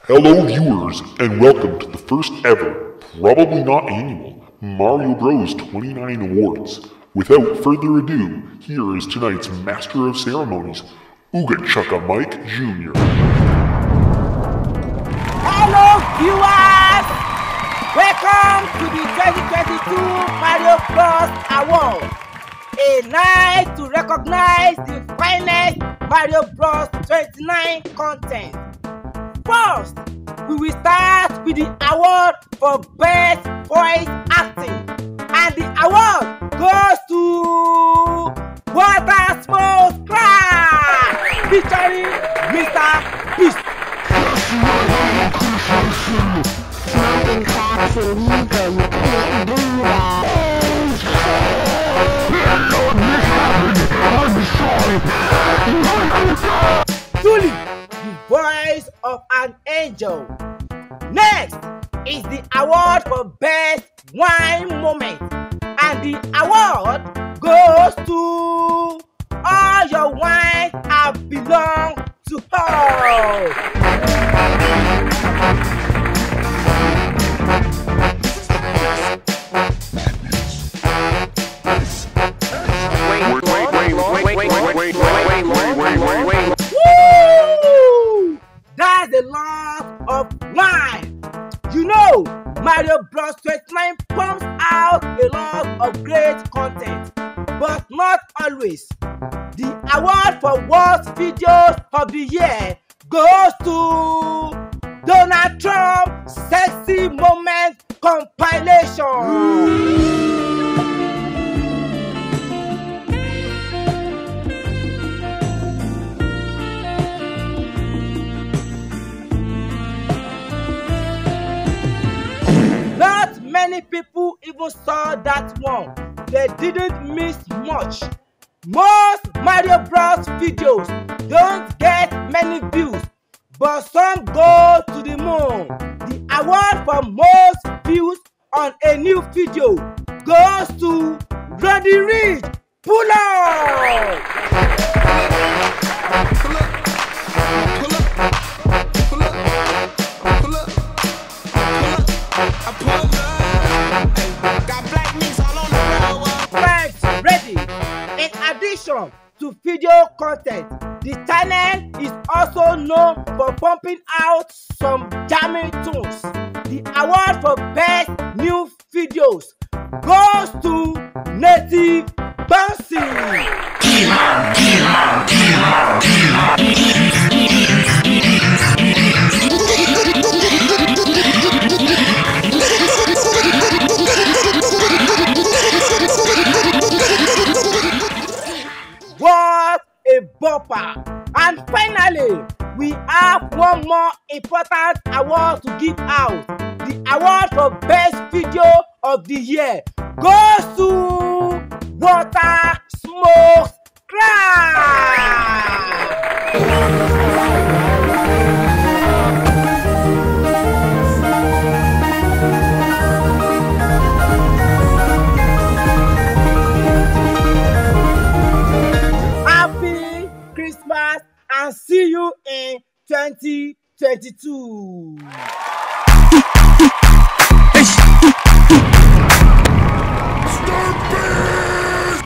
Hello viewers, and welcome to the first ever, probably not annual, Mario Bros 29 Awards. Without further ado, here is tonight's Master of Ceremonies, Ooga Chukka Mike Jr. Hello viewers! Welcome to the 2022 Mario Bros Award. A night to recognize the finest Mario Bros 29 content. First, we will start with the award for Best Voice Acting. And the award goes to Water Smoke Crash featuring Mr. Beast. That's illegal, you can't do that. Truly, the voice of an angel. Next is the award for Best Wine Moment. And the award goes to All Your Wines Have Belonged to Her. Woo! That's the loss of wine. You know, Mario Bros 29 pumps out a lot of great content, but not always. The award for worst videos of the year goes to Donald Trump Sexy Moment Compilation. Not many people even saw that one. They didn't miss much. Most Mario Bros videos don't get many views, but some go to the moon. The award for most views on a new video goes to Roddy Ricch. Pull up! To video content, the channel is also known for pumping out some jamming tunes. The award for best new videos goes to Native Bouncy. What a bopper! And finally, we have one more important award to give out. The award for best video of the year goes to Water Smoke Crash. And see you in 2022.